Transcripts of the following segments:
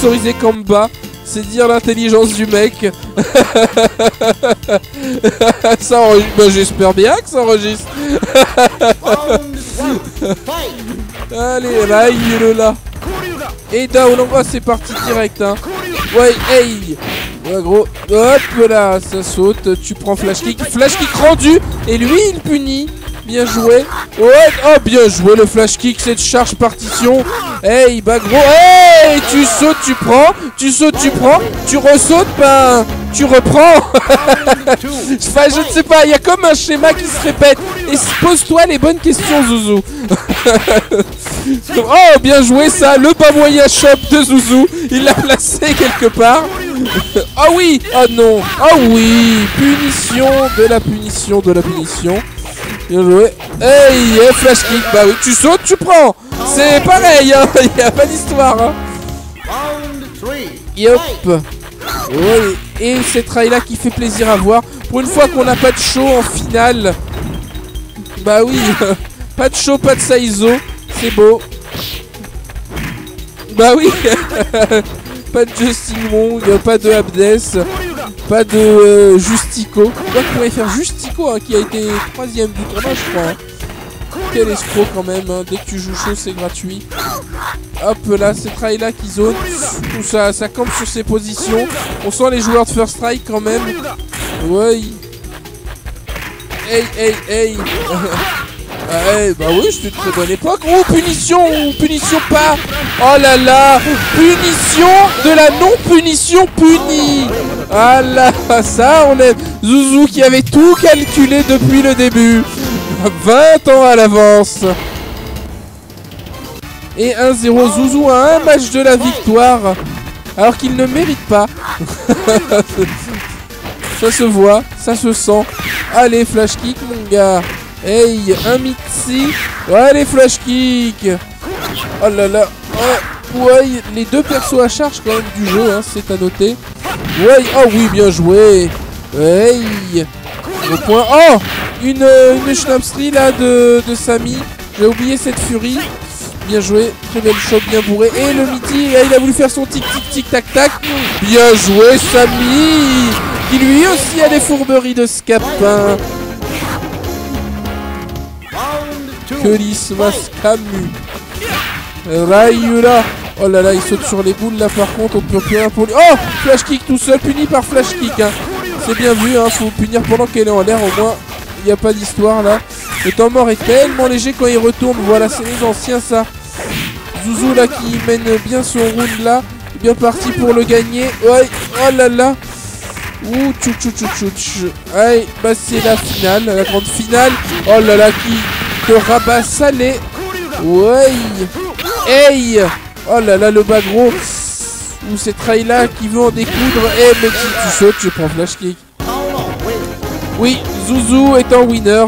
sponsorisé Kamba. C'est dire l'intelligence du mec. Ça enregistre. Bah, j'espère bien que ça enregistre. Allez, là, il est là. Et down, c'est parti direct. Hein. Ouais, hey. Ouais, gros. Hop là, ça saute. Tu prends flash kick. Flash kick rendu. Et lui, il punit. Bien joué. Ouais, oh, bien joué le flash kick, cette charge partition. Hey, bah gros. Hey, tu sautes, tu prends. Tu sautes, tu prends. Tu ressautes, ben, tu reprends. Enfin, je ne sais pas, il y a comme un schéma qui se répète. Et pose-toi les bonnes questions, Zouzou. Oh, bien joué ça, le Bamoya Shop de Zouzou. Il l'a placé quelque part. Oh oui, oh non. Oh oui, punition de la punition de la punition. Bien joué. Hey, flash kick. Bah oui, tu sautes, tu prends. C'est pareil, hein. Il n'y a pas d'histoire. Hein. Et hop. Ouais. Et cette rail là qui fait plaisir à voir. Pour une fois qu'on n'a pas de show en finale. Bah oui. Pas de show, pas de Saizo. C'est beau. Bah oui. Pas de Justin Wong, pas de Abdes. Pas de Justico. Là, on pourrait faire Justico, hein, qui a été 3ème du tournoi, je crois. Hein. Quel escroc quand même, hein. Dès que tu joues chaud, c'est gratuit. Hop là, cette rail là qui zone. Tout ça, ça campe sur ses positions. On sent les joueurs de First Strike quand même. Ouais. Hey, hey, hey. Hey, bah oui, c'était une très bonne époque. Oh, punition, punition pas. Oh là là, punition de la non-punition punie. Ah là, ça, on est Zouzou qui avait tout calculé depuis le début. 20 ans à l'avance. Et 1-0, Zouzou a un match de la victoire. Alors qu'il ne mérite pas. Ça se voit, ça se sent. Allez, flash kick, mon gars. Hey, un Mitsi. Allez, flash kick. Oh là là. Oh, ouais, les deux persos à charge quand même du jeu, hein, c'est à noter. Ouais, oh oui, bien joué. Hey. Au point. Oh, une Schnapsry là de Samy. J'ai oublié cette furie. Bien joué, très belle shot, bien bourré. Et le midi, là, il a voulu faire son tic tic tic tac tac. Bien joué, Samy. Qui lui aussi a des fourberies de scapin. Que l'Ismas Camus. Rayula. Oh là là, il saute sur les boules là par contre, on peut plus rien pour lui. Oh, flash kick tout seul, puni par flash kick. Hein. C'est bien vu, hein, faut punir pendant qu'elle est en l'air, au moins il n'y a pas d'histoire là. Le temps mort est tellement léger quand il retourne, voilà, c'est les anciens ça. Zouzou là qui mène bien son round là, bien parti pour le gagner. Ouais, oh là là. Ouh, tchou tchou tchou tchou tchou. Allez, bah c'est la finale, la grande finale. Oh là là, qui te rabat salé. Ouais. Hey. Oh là là, le bas gros. Ou cette rail là qui veut en découdre. Eh mais si tu sautes, je prends flash kick. Oui, Zouzou est en winner.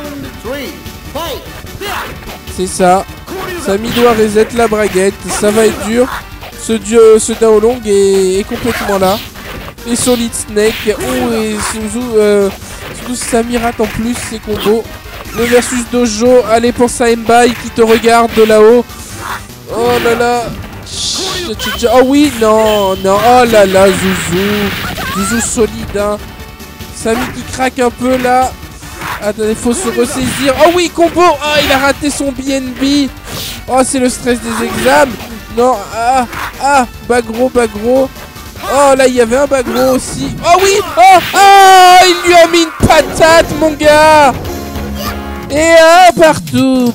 C'est ça. Samy doit reset la braguette. Ça va être dur. Ce Daolong est complètement là. Et Solid Snake. Oh, et Zouzou Samy rate en plus ses combos. Le versus Dojo. Allez pour Saembai qui te regarde de là-haut. Oh là là. Oh oui, non, non. Oh là là, Zouzou. Zouzou solide, hein. Samy qui craque un peu là. Attendez, faut se ressaisir. Oh oui, combo. Oh, il a raté son BNB. Oh, c'est le stress des examens. Non, bagro, bagro. Oh, là, il y avait un bagro aussi. Oh oui. Oh, il lui a mis une patate, mon gars. Et partout.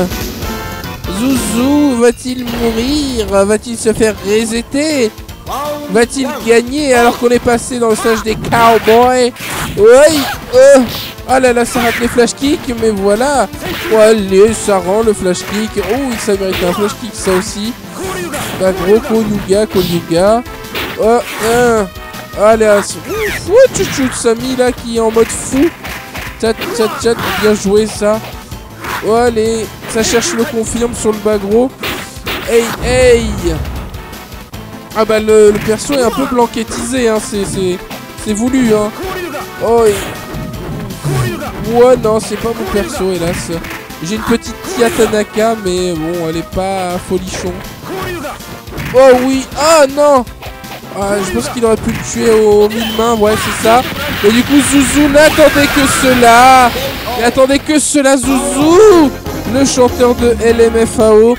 Zouzou va-t-il mourir? Va-t-il se faire resetter? Va-t-il gagner alors qu'on est passé dans le stage des cowboys? Oui. Ah là là, ça rate les flash kicks, mais voilà. Oh, allez, ça rend le flash kick. Oh, ça mérite un flash kick, ça aussi. Bah, gros Kolyuga. Oh, allez, chouchou, Samy là qui est en mode fou. Tchat, bien joué ça. Oh, allez, ça cherche le confirme sur le bas gros. Hey. Ah bah le perso est un peu blanquettisé, hein, c'est voulu, hein. Oh, ouais, non, c'est pas mon perso, hélas. J'ai une petite Tia Tanaka, mais bon, elle est pas folichon. Oh oui. Ah non. Ah, je pense qu'il aurait pu le tuer aux 1000 mains. Ouais, c'est ça. Et du coup, Zouzou n'attendait que cela. Et attendez que cela, Zouzou, le chanteur de LMFAO,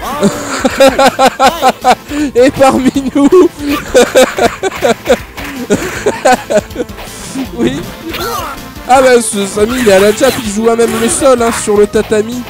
est parmi nous. Oui. Ah bah ce Samy il est à la chape, il joue à même le sol hein, sur le tatami.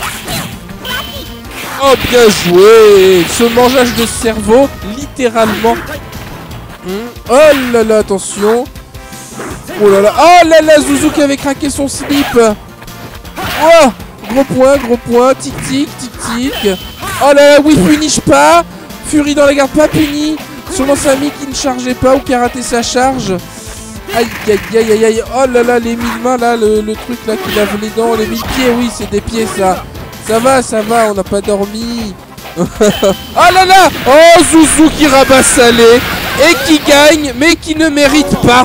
Oh bien joué. Ce mangeage de cerveau, littéralement. Oh là là, attention. Oh là là, oh là là, Zouzou qui avait craqué son slip. Oh, gros point, tic tic, tic tic. Oh là là, oui, punish pas. Fury dans la garde, pas puni. Sûrement Samy qui ne chargeait pas ou qui a raté sa charge. Aïe aïe aïe aïe aïe. Oh là là, les 1000 mains là, le truc là qui lave les dents, les 1000 pieds, oui, c'est des pieds ça. Ça va, on n'a pas dormi. Oh là là. Oh, Zouzou qui rabat salé et qui gagne, mais qui ne mérite pas.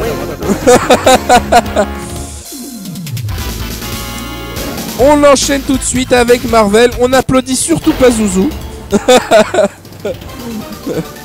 On l'enchaîne tout de suite avec Marvel. On applaudit surtout pas Zouzou.